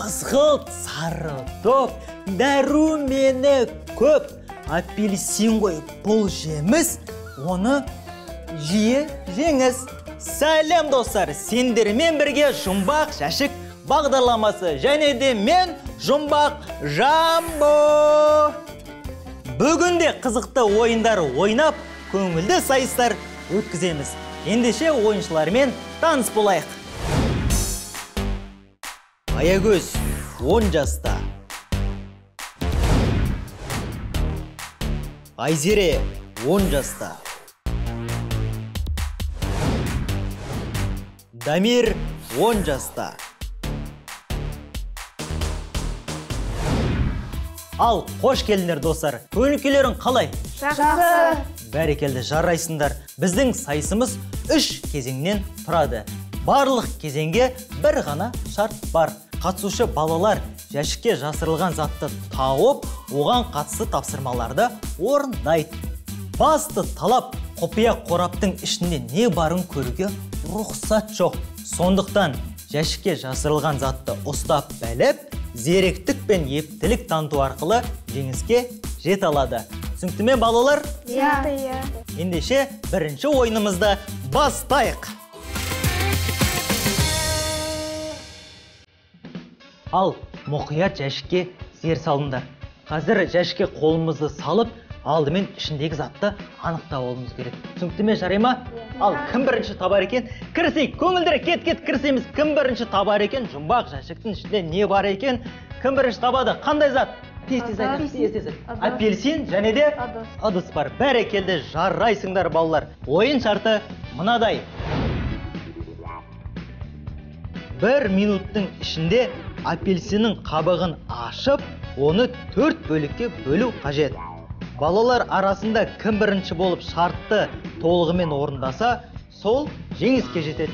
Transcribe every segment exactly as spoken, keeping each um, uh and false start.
қызғылт сары топ, дәрумені көп. Апельсин ғой бұл жеміс, оны жиі жеңіз. Сәлем достар, сендермен бірге Жұмбақ жәшік бағдарламасы, және де мен Жұмбақ Жамбо. Бүгінде қызықты ойындар ойнап, көңілді сайыстар өткіземіз. Ендеше ойыншылармен таныс болайық. Аягөз он жаста. Айзере он жаста. Дамир он жаста. Ал, қош келдіңдер достар. Көңіл-күйлерің қалай? Жақсы. Бәрекелді, жарайсыңдар. Біздің сайысымыз үш кезеңнен тұрады. Барлық кезеңге бір ғана шарт бар. Қатысушы балалар жәшікке жасырылған затты тауып, оған қатысты тапсырмаларды орындайды. Басты талап құпия қораптың ішінде не барын көруге рұқсат жоқ. Сондықтан жәшікке жасырылған затты ұстап біліп, зеректік пен ептілік таныту арқылы жеңіске жете алады. Түсінікті ме балалар? Иә. Ендеше бірінші ойынымызды бастайық. Ал, мұқият жәшікке зер салыңдар. Қазір жәшікке қолымызды салып, алдымен ішіндегі затты анықтап алуымыз керек. Түсінікті ме, жарай ма? Ал, кім бірінші табар екен? Кірісейік, көңілдірек кет-кет кірісеміз. Кім бірінші табар екен? Жұмбақ жәшіктің ішінде не бар екен? Кім бірінші табады? Қандай зат? Тез-тез айтыңыз, тез-тез. Апельсин және де ыдыс бар. Бәрекелді, жарайсыңдар балалар. Ойын шарты мынадай. Бір минуттың ішінде апельсиннің қабығын ашып, оны төрт бөлікке бөлу қажет. Балалар арасында кім бірінші болып шартты толығымен орындаса, сол жеңіске жетеді.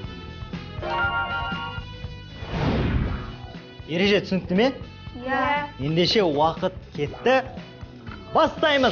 Ереже түсінікті ме? Иә. Ендеше уақыт кетті. Бастаймыз.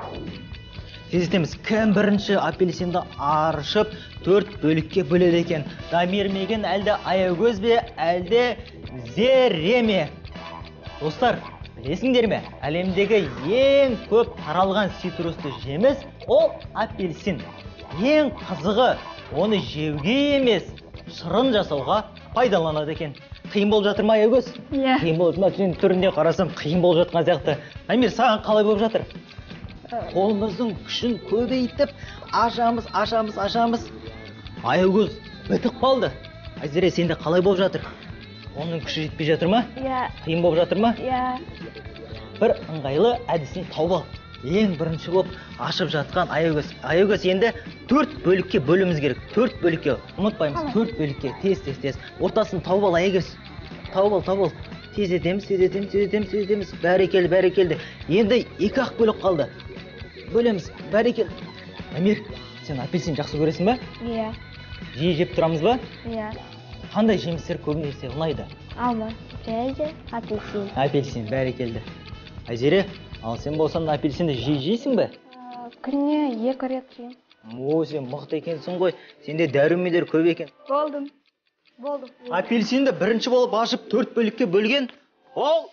Сезетеміз, кім бірінші апельсинді аршып, төрт бөлікке бөледі екен. Дамир меген әлде Аягөз бе, әлде Зере ме? Достар, білесіңдер ме? Әлемдегі ең көп таралған цитрусты жеміс ол апельсин. Ең қызығы, оны жеуге емес, шырын жасауға пайдаланады екен. Қиын болып жатыр ма, Аягөз? Иә. Қиын болып жатыр ма? Түрінде қарасам, қиын болып жатқан сияқты. Дамир, саған қалай болып жатыр? Қолымыздың күшін көбейтіп, ашамыз, ашамыз, ашамыз. Аягөз бітіп қалды. Айзере, сенде қалай болып жатыр? Оның күші жетпей жатыр ма? Иә. Қиын болып жатыр ма? Иә. Бір ыңғайлы әдісін тауып ал. Ең бірінші болып ашып жатқан Аягөз. Аягөз, енді төрт бөлікке бөліміз керек. Төрт бөлікке. Ұмытпаймыз, төрт бөлікке. Тез, тез, тез. Ортасын тауып ал, Аягөз. Тауып ал, тауып ал. Тез етеміз, тез етеміз, тез етеміз, тез етеміз. Бәрекелді, бәрекелді. Енді екі ақ бөлік қалды. Бөлеміз, бәрекелді. Дамир, сен апельсин жақсы көресің ба? Иә. Жиі жеп тұрамыз ба? Иә. Қандай жемістер көбінесе ұнайды? Алма, және де апельсин. Апельсин, бәрекелді. Айзере, ал сен болсаң апельсинді жиі жейсің бе? Күніне екі рет жеймін. О, сен мықты екенсің ғой. Сенде дәрумендер көп екен. Болдым. Болдым. Апельсинді бірінші болып ашып төрт бөлікке бөлген, ол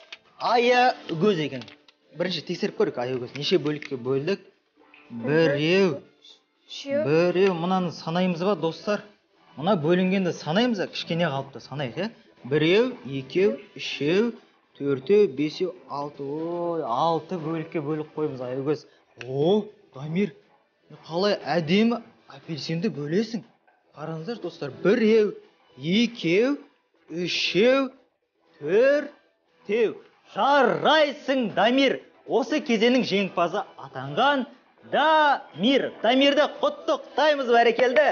Аягөз екен. Бірінші тексеріп көрік, Аягөз. Неше бөлікке бөлдік? Біреу. Біреу. Мұнаны санаймыз ба, достар? Мұна бөлінгенді санаймыз ба? Кішкене қалыпты санайық, е? Біреу, екеу, үшеу, төртеу, бесеу, алты. Ой, алты бөлікке бөлік қоймыз, Аягөз. О, Дамир, қалай әдемі апельсинді бөлесің? Қараңыздар, достар. Біреу, екеу, үшеу, төртеу. Жарайсың, Дамир. Осы кезеңнің жеңімпазы атанған Дамир. Дамирді құттықтаймыз, бәрекелді.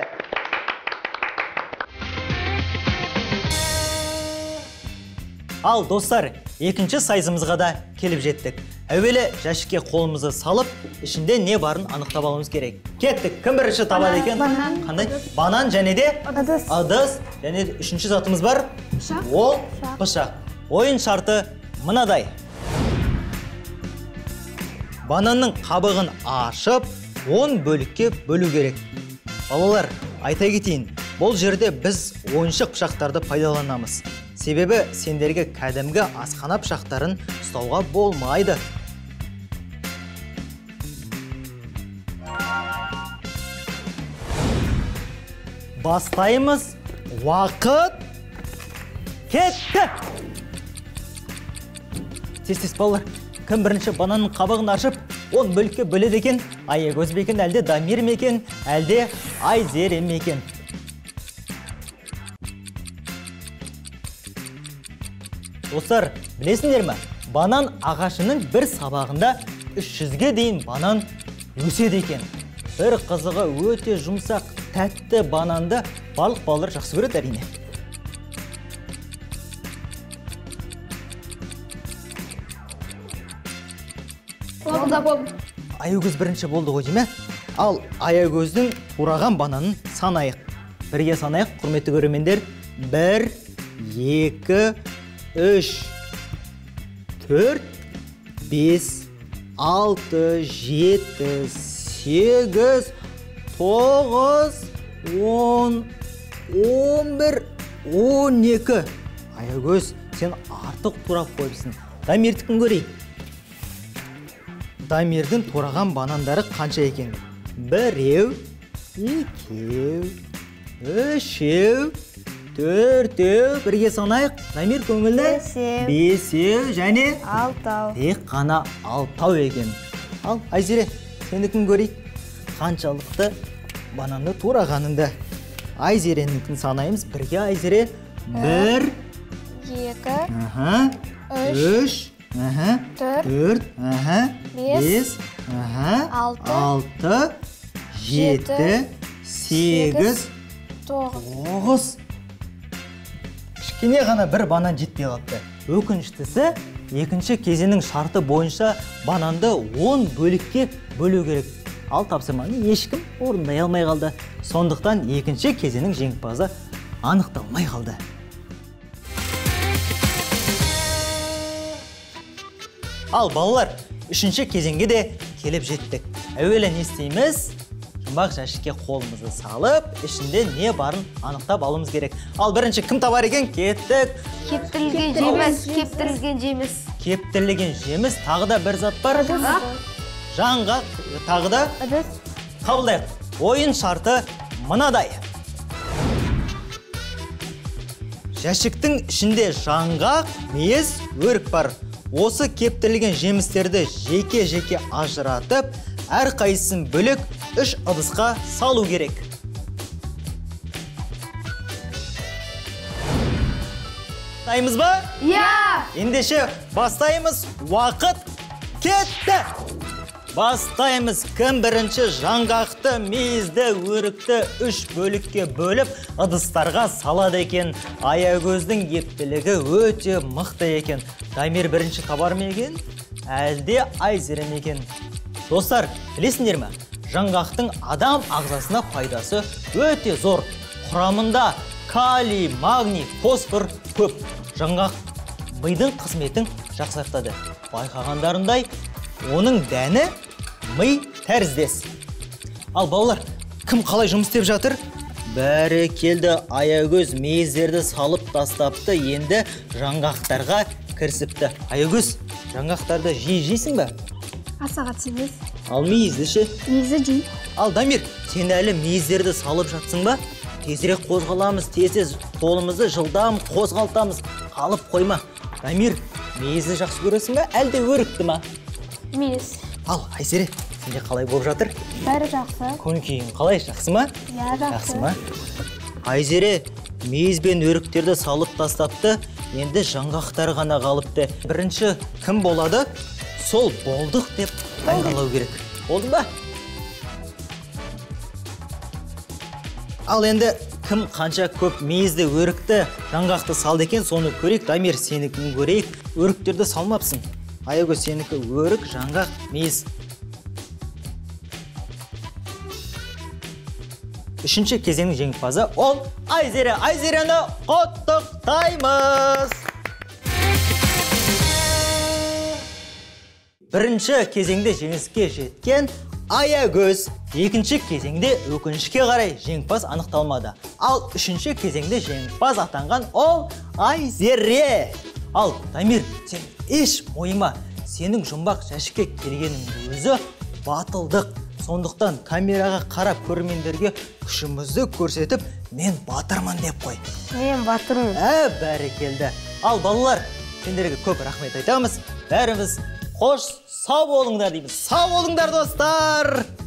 Ал, достар, екінші сайысымызға да келіп жеттік. Әуелі жәшікке қолымызды салып, ішінде не барын анықтап алуымыз керек. Кеттік, кім бірінші табады екен? Банан. Қандай? Банан және де Ыдыс. ыдыс. Және де үшінші затымыз бар? Пышақ. Ол пышақ. Ойын шарты мынадай. Бананның қабығын ашып, он бөлікке бөлу керек. Балалар, айта кетейін, бұл жерде біз ойыншық пышақтарды пайдаланамыз. Себебі сендерге кәдімгі асхана пышақтарын ұстауға болмайды. Бастаймыз. Уақыт кетті. Тез-тез балалар, кім бірінші бананның қабығын ашып, он бөлікке бөледі екен? Аягөз бе екен, әлде Дамир ме екен, әлде Айзере ме екен? Достар, білесіңдер ме? Банан ағашының бір сабағында үш жүзге дейін банан өседі екен. Бір қызығы өте жұмсақ, тәтті бананды барлық балалар жақсы көреді әрине. Болды, болды. Аягөз бірінші болды ғой дейме? Ал Аягөздің тураған бананын санайық. Бірге санайық, құрметті көрермендер. Бір, екі, үш, төрт, бес, алты, жеті, сегіз, тоғыз, он, он бір, он екі. Аягөз, сен артық турап қойыпсың. Дамирдікін көрейік. Дамирдің тураған банандары қанша екен? Біреу, екеу, үшеу, төртеу. Бірге санайық. Дамир көңілді? Бесеу. Бесеу және Алтау. тек қана алтау екен. Ал, Айзере, сендікін көрейік. Қаншалықты бананды турағаныңды. Айзеренікін санаймыз. Бірге Айзере. Бір, Екі. аха, үш, аха, Төрт. төрт, аха, Бес. бес, аха, Алты. алты, жеті, сегіз, тоғыз. Кішкене ғана бір банан жетпей қалыпты. Өкініштісі, екінші кезеңнің шарты бойынша бананды он бөлікке бөлу керек. Ал тапсырманы ешкім орындай алмай қалды. Сондықтан екінші кезеңнің жеңімпазы анықталмай қалды. Ал балалар, үшінші кезеңге де келіп жеттік. Әуелі не істейміз? Жұмбақ жәшікке қолымызды салып, ішінде не барын анықтап алуымыз керек. Ал бірінші кім табар екен? Кеттік. Кептірілген жеміс, кептірілген жеміс. Кептірілген жеміс, тағы да бір зат бар. Жаңғақ, тағы да Ыдыс. қабылдайық. Ойын шарты мынадай. Жәшіктің ішінде жаңғақ, мейіз, өрік бар. Осы кептірілген жемістерді жеке-жеке ажыратып, әр қайсысын бөлек үш ыдысқа салу керек. Бастаймыз ба? Я! Ендеше бастаймыз. Уақыт кетті. Бастаймыз. Кім бірінші жаңғақты, мейізді, өрікті үш бөлікке бөліп, ыдыстарға салады екен. Аягөздің ептілігі өте мықты екен. Дамир бірінші табар ма екен? Әлде Айзере ме екен? Достар, білесіңдер ме? Жаңғақтың адам ағзасына пайдасы өте зор. Құрамында калий, магний, фосфор көп. Жаңғақ мидың қызметін жақсартады. Байқағандарындай, оның дәні ми тәріздес. Ал балалар, кім қалай жұмыс істеп жатыр? Бәрі келді. Аягөз мейіздерді салып тастапты, енді жаңғақтарға кірісіпті. Аягөз, жаңғақтарды жей жейсің бе? Асағат семіз. Ал мейізді ше? Мейізді жей. Ал Дамир, сен әлі мейіздерді салып жатсың ба? Тезірек қозғаламыз, тез қолымызды жылдам қозғалтамыз. Қалып қойма. Дамир, мейізді жақсы көресің бе? Әлде өрікті ма? Мейіз. Ал Айзере, сенде қалай болып жатыр? Бәрі жақсы. Көңіл-күйің қалай, жақсы ма? Я, жақсы. Жақсы ма? Айзере, мейіз бен өріктерді салып тастапты, енді жаңғақтар ғана қалыпты. Бірінші кім болады? Сол болдық деп айғалау керек. Болды ба? Ал енді кім қанша көп мейізді, өрікті, жаңғақты салды екен, соны көрейік. Дамир, сенікін көрейік. Өріктерді салмапсың. Аягөз, сенікі өрік, жаңғақ, мейіз. Үшінші кезеңнің жеңімпазы ол Айзере. Айзерені құттықтаймыз. Бірінші кезеңде жеңіске жеткен Аягөз екінші кезеңде өкінішке қарай жеңімпаз анықталмады. Ал үшінші кезеңде жеңімпаз атанған ол Айзере. Ал Дамир, сен еш мойыма, сенің жұмбақ жәшікке келгенің өзі батылдық. Сондықтан камераға қарап көрермендерге күшімізді көрсетіп, мен батырмын деп қой. Мен батырмын. Ә, бәрекелді. Ал балалар, сендерге көп рахмет айтамыз. Бәріміз қош, сау болыңдар дейміз. Сау болыңдар, достар!